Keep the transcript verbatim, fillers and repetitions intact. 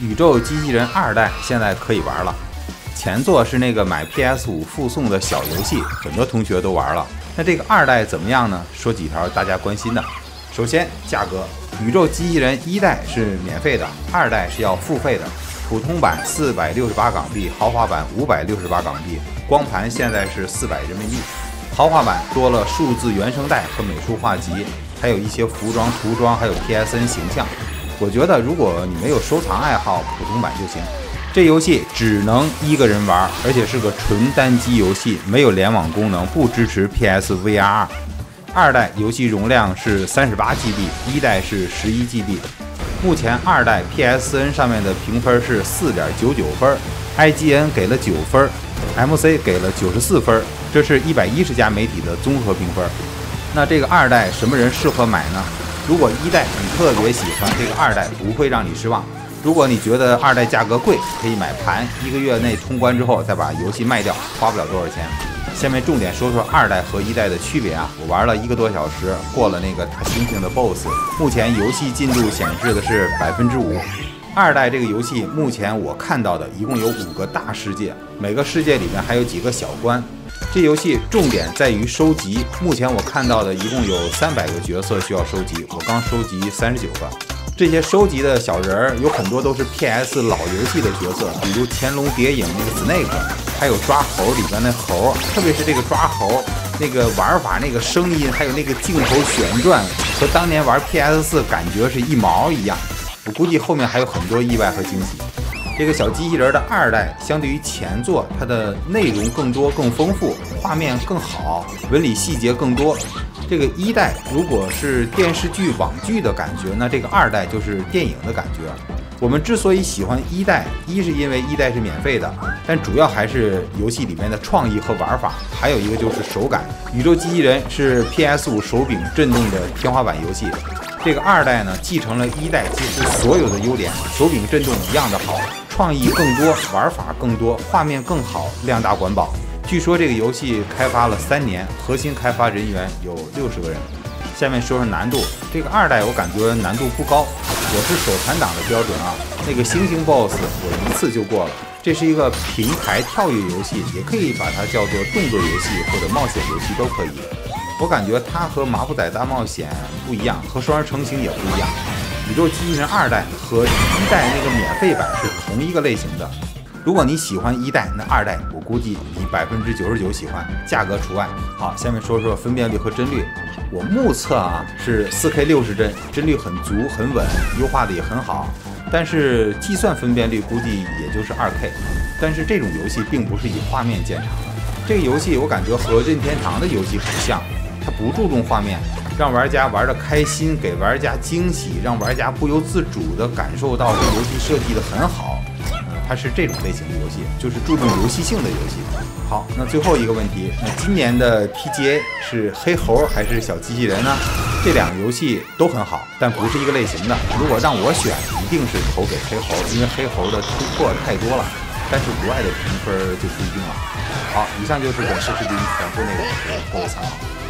宇宙机器人二代现在可以玩了。前作是那个买 P S 五 附送的小游戏，很多同学都玩了。那这个二代怎么样呢？说几条大家关心的。首先，价格，宇宙机器人一代是免费的，二代是要付费的。普通版四百六十八港币，豪华版五百六十八港币，光盘现在是四百人民币。豪华版多了数字原声带和美术画集，还有一些服装、涂装，还有 P S N 形象。我觉得如果你没有收藏爱好，普通版就行。这游戏只能一个人玩，而且是个纯单机游戏，没有联网功能，不支持 P S V R。二代游戏容量是三十八 G B， 一代是十一 G B。目前二代 P S N 上面的评分是 四点九九分 ，I G N 给了九分 ，M C 给了九十四分，这是一百一十家媒体的综合评分。那这个二代什么人适合买呢？如果一代你特别喜欢，这个二代不会让你失望。如果你觉得二代价格贵，可以买盘，一个月内通关之后再把游戏卖掉，花不了多少钱。下面重点说说二代和一代的区别啊！我玩了一个多小时，过了那个大猩猩的 B O S S， 目前游戏进度显示的是百分之五。二代这个游戏目前我看到的一共有五个大世界，每个世界里面还有几个小关。这游戏重点在于收集，目前我看到的一共有三百个角色需要收集，我刚收集三十九个。这些收集的小人儿有很多都是 P S 老游戏的角色，比如《乾隆谍影》那个 Snake， 还有抓猴里边那猴，特别是这个抓猴那个玩法、那个声音，还有那个镜头旋转，和当年玩 P S 四感觉是一毛一样。我估计后面还有很多意外和惊喜。这个小机器人的二代相对于前作，它的内容更多、更丰富，画面更好，纹理细节更多。这个一代如果是电视剧、网剧的感觉，那这个二代就是电影的感觉。我们之所以喜欢一代，一是因为一代是免费的，但主要还是游戏里面的创意和玩法，还有一个就是手感。宇宙机器人是 P S 五 手柄震动的天花板游戏，这个二代呢继承了一代几乎所有的优点，手柄震动一样的好，创意更多，玩法更多，画面更好，量大管饱。据说这个游戏开发了三年，核心开发人员有六十个人。下面说说难度，这个二代我感觉难度不高，我是手残党的标准啊。那个猩猩 B O S S 我一次就过了。这是一个平台跳跃游戏，也可以把它叫做动作游戏或者冒险游戏都可以。我感觉它和马虎仔大冒险不一样，和双人成行也不一样。宇宙机器人二代和一代那个免费版是同一个类型的。如果你喜欢一代，那二代我估计你百分之九十九喜欢，价格除外。好，下面说说分辨率和帧率。我目测啊是 四 K 六十帧，帧率很足很稳，优化的也很好。但是计算分辨率估计也就是 二 K。但是这种游戏并不是以画面见长的。这个游戏我感觉和任天堂的游戏很像，它不注重画面，让玩家玩得开心，给玩家惊喜，让玩家不由自主地感受到这游戏设计得很好。它是这种类型的游戏，就是注重游戏性的游戏。好，那最后一个问题，那今年的 P G A 是黑猴还是小机器人呢？这两个游戏都很好，但不是一个类型的。如果让我选，一定是投给黑猴，因为黑猴的突破太多了。但是国外的评分就不一定了。好，以上就是本次视频全部内容，供参考。